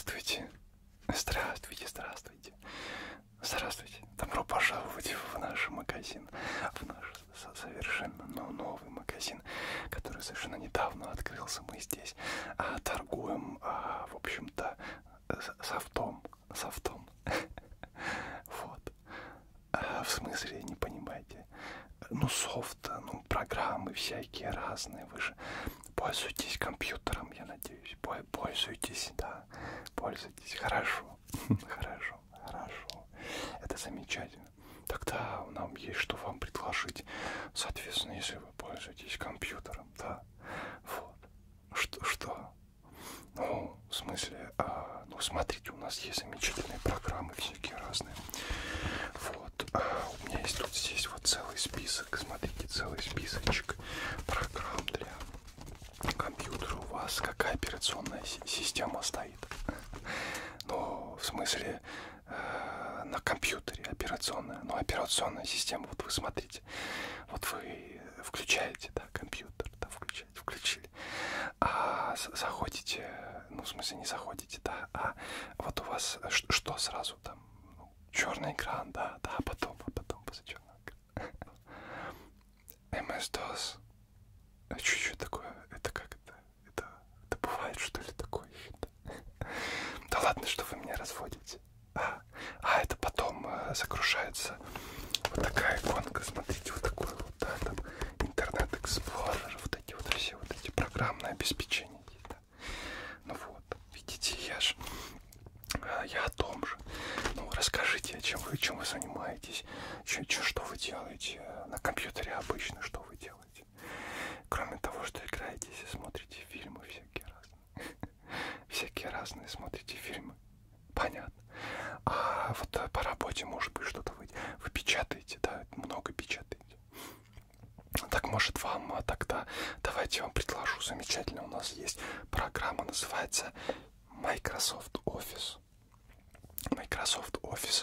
Здравствуйте. Здравствуйте, здравствуйте. Здравствуйте. Добро пожаловать в наш магазин. В наш совершенно новый магазин, который совершенно недавно открылся. Мы здесь торгуем, в общем-то, софтом. Вот. В смысле, не понимаете? Ну, софт, ну, программы всякие разные. Вы же пользуетесь компьютером, я надеюсь. Пользуетесь, да. Пользуйтесь. Хорошо. Хорошо. Хорошо. Это замечательно. Тогда нам есть что вам предложить. Соответственно, если вы пользуетесь компьютером, да. Вот. Что? Ну, в смысле, ну, смотрите, у нас есть замечательные программы всякие разные. Вот, у меня есть тут здесь вот целый список, смотрите, целый списочек программ для компьютера. У вас какая операционная система стоит? Ну, в смысле, на компьютере операционная, ну, операционная система, вот вы смотрите, вот вы включаете, да, компьютер, да, включили, заходите, ну, в смысле, не заходите, да, вот у вас что сразу там, ну, черный экран, да, а потом после черного экрана. MS-DOS, что такое, это как это бывает, что ли, такое? Да ладно, что вы меня разводите. Это потом загружается вот такая иконка, смотрите, вот такой вот, да, там Internet Explorer, вот эти вот все вот эти программные обеспечения, да. Ну вот, видите, я о том же. Ну, расскажите, чем вы занимаетесь, что вы делаете на компьютере обычно, что вы делаете, кроме того, что играетесь и смотрите фильмы всякие разные. Всякие разные смотрите фильмы. Понятно. Вот по работе, может быть, что-то вы печатаете, да, много печатаете. Так, может, вам тогда, давайте я вам предложу, замечательно, у нас есть программа, называется Microsoft Office. Microsoft Office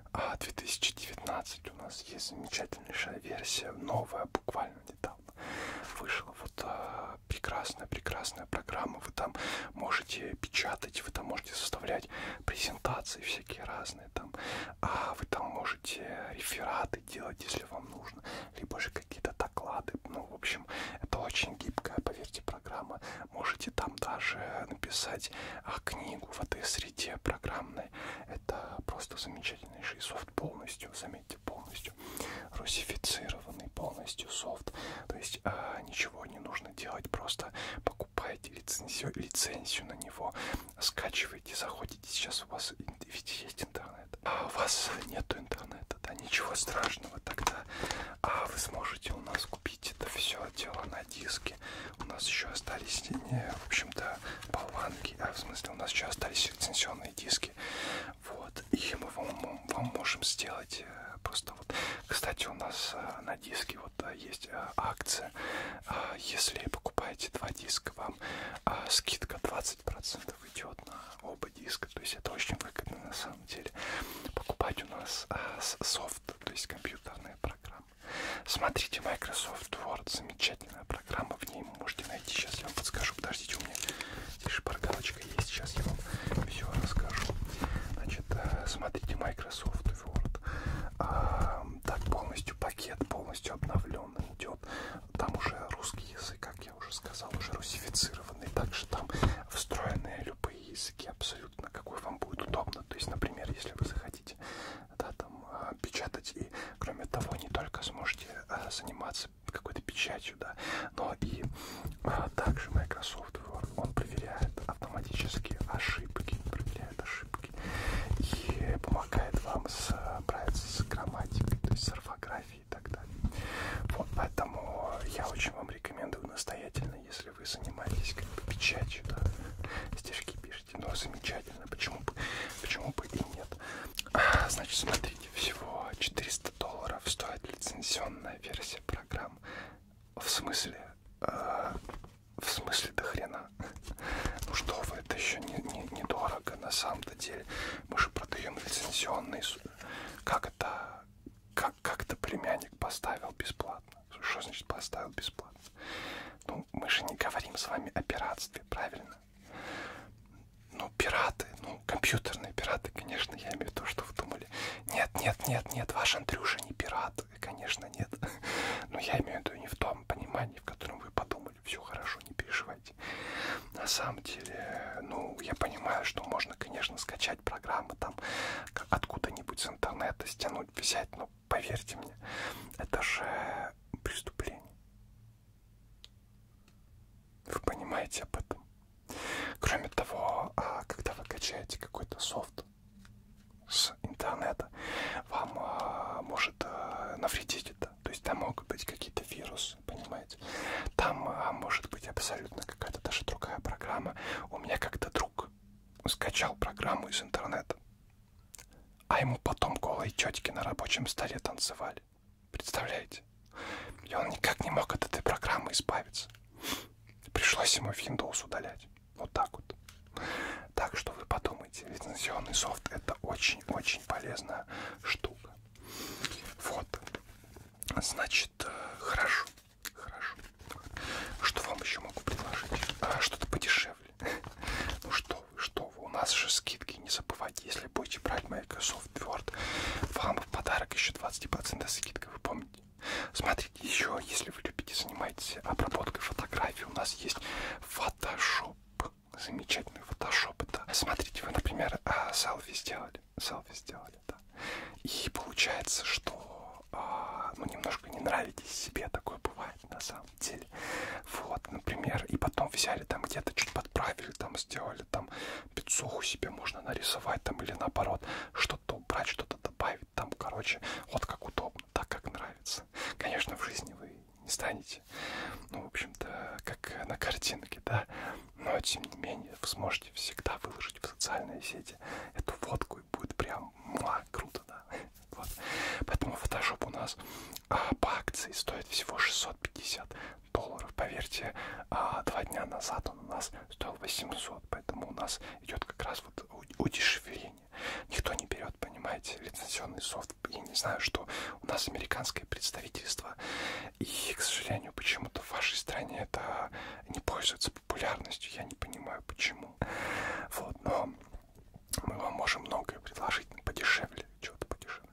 2019. У нас есть замечательнейшая версия, новая, буквально недавно вышла. Вот прекрасная программа. Вы там можете печатать, вы там можете составлять презентации всякие разные там, вы там можете рефераты делать, если вам нужно, либо же какие-то доклады. Ну, в общем, это очень гибкая, поверьте, программа. Можете там даже написать книгу в этой среде программной. Это просто замечательнейший софт, полностью, заметьте, полностью русифицированный, полностью софт. То есть ничего не нужно делать, просто покупаете лицензию на него, скачиваете, заходите. Сейчас у вас ведь есть интернет, у вас нету интернета, да, ничего страшного, тогда вы сможете у нас купить это все дело на диске. У нас еще остались, в общем-то, болванки, в смысле, у нас еще остались лицензионные диски. Вот, и мы вам можем сделать просто вот. Кстати, у нас на диске вот есть акция. Если покупаете 2 диска, вам скидка 20% идет на оба диска. То есть это очень выгодно на самом деле. Покупать у нас софт, то есть компьютерная программа. Смотрите, Microsoft Word, замечательная программа, в ней можете найти. Сейчас я вам подскажу, подождите, у меня здесь шпаргалочка есть, сейчас я вам все расскажу. Значит, смотрите, Microsoft Word. Так, полностью пакет, полностью обновленный идет. Там уже русский язык, как я уже сказал, уже русифицированный. Также там встроенные любые языки, абсолютно, какой вам будет удобно. То есть, например, если вы захотите, да, там печатать, и кроме того, не только сможете заниматься какой-то печатью, да, но и также Microsoft Word, он проверяет автоматически ошибки, и помогает вам справиться с грамматикой, то есть с орфографией и так далее. Вот, поэтому я очень вам рекомендую настоятельно, если вы занимаетесь как бы печатью, да, стишки пишете, но замечательно, почему бы и нет. Значит, смотрите, всего $400 стоит лицензионная версия программ. В смысле до хрена. Ну что вы, это еще недорого на самом-то деле. Мы же продаем лицензионный. Как это племянник поставил бесплатно? Что значит поставил бесплатно? Ну, мы же не говорим с вами о пиратстве, правильно? Ну, пираты, ну, компьютерные пираты, конечно, я имею в виду, что вы думали. Нет, нет, нет, нет, ваш Андрюша не пират, конечно, нет. Но я имею в виду не в том понимании, в котором вы подумали. Все хорошо, не переживайте. На самом деле, ну, я понимаю, что можно, конечно, скачать программы там откуда-нибудь с интернета, стянуть, взять, но поверьте мне, это же преступление. Вы понимаете об этом? Кроме того, когда вы качаете какой-то софт с интернета, вам может навредить это. То есть там могут быть какие-то вирусы, понимаете? Там может быть абсолютно какая-то даже другая программа. У меня как-то друг скачал программу из интернета, а ему потом голые тетки на рабочем столе танцевали. Представляете? И он никак не мог от этой программы избавиться. Пришлось ему Windows удалять. Вот так вот. Так что вы подумайте, лицензионный софт это очень-очень полезная штука. Вот. Значит, хорошо. Хорошо. Что вам еще могу предложить? Что-то подешевле. Ну что вы, у нас же скидки, не забывайте, если будете брать Microsoft Word, вам в подарок еще 20% скидка, вы помните? Смотрите, еще, если вы любите, занимаетесь обработкой фотографий, у нас есть Photoshop. Замечательный Photoshop. Это, смотрите, вы, например, селфи сделали, да. И получается, что ну, немножко не нравитесь себе, такое бывает на самом деле. Вот, например, и потом взяли там где-то чуть подправили, там сделали там пиццуху себе можно нарисовать там или наоборот что-то убрать, что-то добавить там, короче, вот как удобно, так как нравится. Конечно, в жизни вы не станете, ну, в общем-то, как на картинке, да, но тем не менее вы сможете всегда выложить в социальные сети эту фотку и будет прям круто, да. Вот. Поэтому Photoshop у нас по акции стоит всего $650. Поверьте, 2 дня назад он у нас стоил 800, поэтому у нас идет как раз вот удешевление. Никто не берет, понимаете, лицензионный софт. Я не знаю, что у нас американское представительство, и, к сожалению, почему-то в вашей стране это не пользуется популярностью. Я не понимаю, почему. Вот, но мы вам можем многое предложить подешевле, что-то подешевле.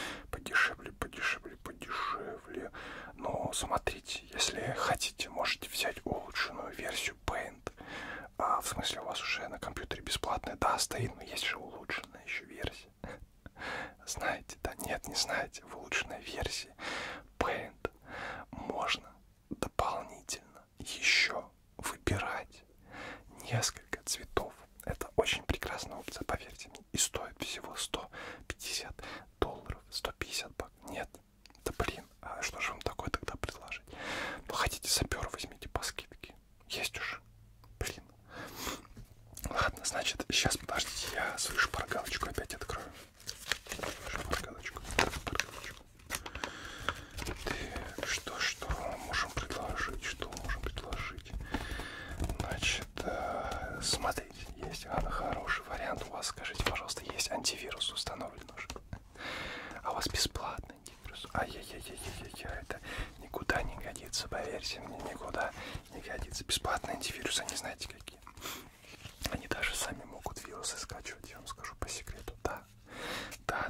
Подешевле. Но смотрите, если хотите, можете взять улучшенную версию Paint. В смысле, у вас уже на компьютере бесплатная, да, стоит, но есть же улучшенная еще версия. Знаете, да, нет, не знаете, в улучшенной версии Paint можно дополнительно еще выбирать несколько цветов. Это очень прекрасная опция, поверьте мне. И стоит всего $150. 150 бак. Нет. Да блин, а что же вам такое тогда предложить? Ну хотите сапера возьмите по скидке. Есть уже. Блин. Ладно, значит, сейчас подождите, я свою шпаргалочку опять открою. Шпаргалочку. Так, что можем предложить? Что можем предложить? Значит, смотрите, есть хороший вариант у вас. Скажите, пожалуйста, есть антивирус установлен уже? А у вас бесплатный антивирус? Ай-яй-яй-яй-яй-яй, это никуда не годится, поверьте мне, никуда не годится. Бесплатные антивирусы, они знаете какие? Они даже сами могут вирусы скачивать, я вам скажу по секрету, да. Да.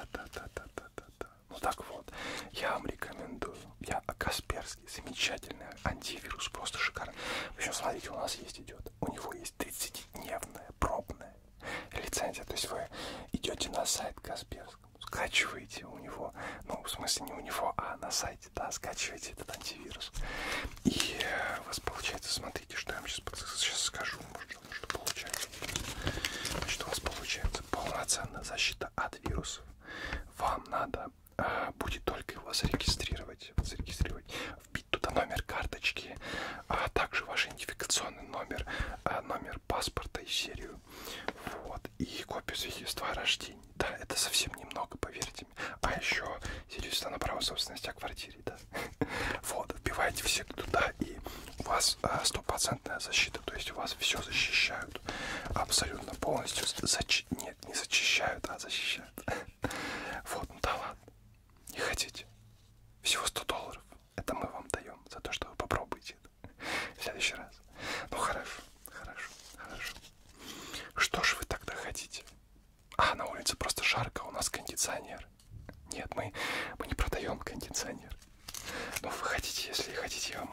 Ну так вот, я вам рекомендую. Я Касперский, замечательный антивирус, просто шикарный. В общем, смотрите, у нас идет, у него есть 30-дневная пробная лицензия. То есть вы идете на сайт Касперского, скачиваете у него, ну, в смысле не у него, а на сайте, да, скачиваете этот антивирус. И у вас получается, смотрите, что я вам сейчас скажу, что получается. Значит, у вас получается полноценная защита от вирусов. Вам надо будет только его зарегистрировать, вбить туда номер карточки, а также ваш идентификационный номер, номер паспорта и серию, вот, и копию свидетельства о рождении. Да, это совсем немного, поверьте мне. А еще свидетельство на право собственности о квартире, да. Вот, вбивайте все туда, и у вас стопроцентная защита, то есть у вас все защищают абсолютно полностью. Нет, не зачищают, а защищают. Вот, ну да ладно. Не хотите? Всего $100. Это мы вам даем за то, что вы попробуете это в следующий раз. Ну хорошо.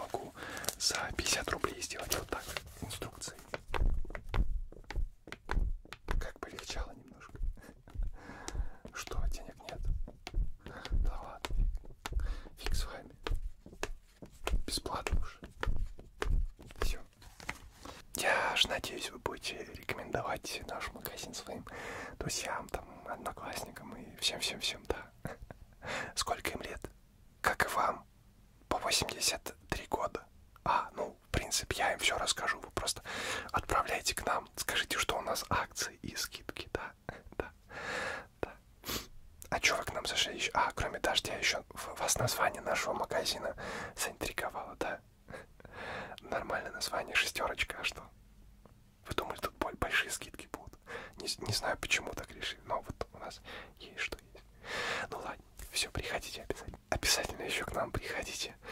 могу за 50 рублей сделать вот так. Инструкции. Как полегчало немножко. Что, денег нет? Да ладно, фиг с вами. Бесплатно уже. Все. Я ж надеюсь, вы будете рекомендовать наш магазин своим друзьям, там, одноклассникам и всем-всем-всем, да. Сколько им лет? Как и вам. По 83 года. Ну, в принципе, я им все расскажу. Вы просто отправляйте к нам. Скажите, что у нас акции и скидки, да. Да. А что вы к нам зашли еще? Кроме дождя, еще вас название нашего магазина заинтриговало, да? Нормальное название, шестерочка, а что? Вы думали, тут большие скидки будут? Не знаю, почему так решили, но вот у нас есть что есть. Ну ладно, все, приходите обязательно. Обязательно еще к нам приходите.